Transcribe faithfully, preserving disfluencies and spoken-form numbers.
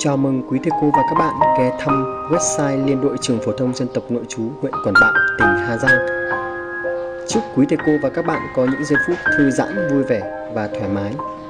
Chào mừng quý thầy cô và các bạn ghé thăm website Liên đội Trường Phổ thông Dân tộc Nội trú huyện Quản Bạ, tỉnh Hà Giang. Chúc quý thầy cô và các bạn có những giây phút thư giãn, vui vẻ và thoải mái.